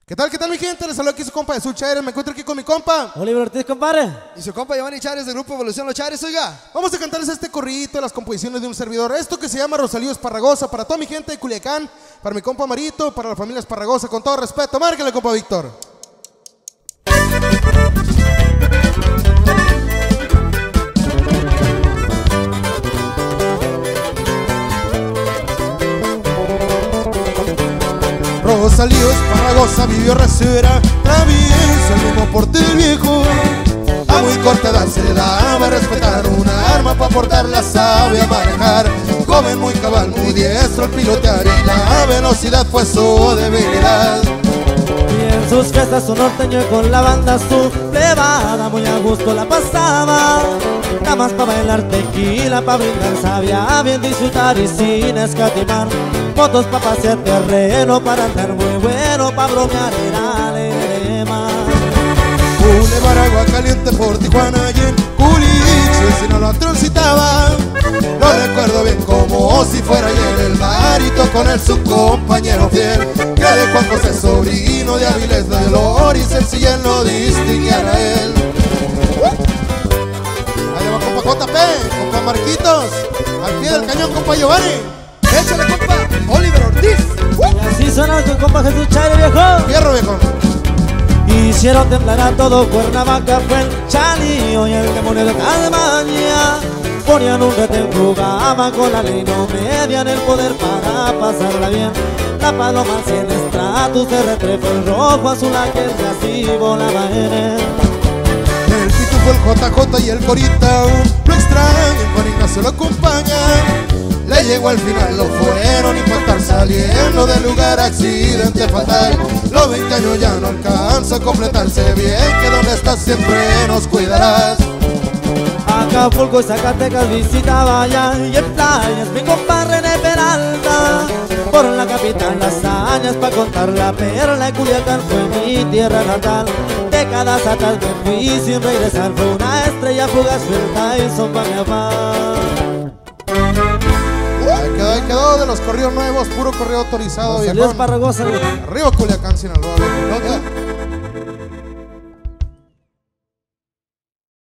¿Qué tal mi gente? Les saludo aquí su compa de Chaires. Me encuentro aquí con mi compa Oliver Ortiz, compadre. Y su compa Giovanni Chaires del grupo Evolución Los Chaires, oiga. Vamos a cantarles este corridito de las composiciones de un servidor. Esto que se llama Rosalío Esparragosa. Para toda mi gente de Culiacán, para mi compa Marito, para la familia Esparragosa, con todo respeto. Márquele, compa Víctor. Rosalío Esparragosa vivió rasura, travieso el mismo porte del viejo. A muy corta edad se le daba a respetar una arma para portarla, sabe a manejar. Joven muy cabal, muy diestro al pilotear, y la velocidad fue su debilidad. Y en sus fiestas su norteño y con la banda su plebada muy a gusto la pasaba. Nada más para bailar tequila, para brindar, sabía bien disfrutar y sin escatimar. Motos para pasear terreno, para andar muy bueno, para bromear era lema. Boulevard Agua Caliente por Tijuana y en Culiche Sinaloa transitaba. Lo recuerdo bien como si fuera ayer, el Marito con él su compañero fiel, que de Juan José sobrino de Avilés de Loris, el sillén lo distinguiera a él. Ahí va compa JP, compa Marquitos, al pie del cañón compa Giovanni. Échale, compa Oliver Ortiz. Y así suena con compa Jesús Chaires, viejo. Fierro, viejo. Hicieron temblar a todo Cuernavaca, fue el Chalío y el demonio de Calmaña. Ponían un retén, jugaban con la ley, no medían el poder para pasarla bien. La paloma cien estratus de retrefo, el rojo, azul, aquel que así volaba en él. El pitufo, el JJ y el Corita, lo extrañan, Juan Ignacio lo acompaña. Le llegó al final, lo fueron impactar, saliendo del lugar, accidente fatal. Los 20 años ya no alcanza a completarse, bien que donde estás siempre nos cuidarás. Acapulco y Zacatecas visitaba ya, y en playas mi compa René Peralta. Por la capital las hazañas pa' contar, la perla de Culiacán fue mi tierra natal. Décadas atrás me fui sin regresar, fue una estrella fugaz, fue el Tyson pa' mi papá. Ahí quedó de los corridos nuevos, puro corrido autorizado. Rosalío Esparragosa. Arriba Culiacán, Sinaloa.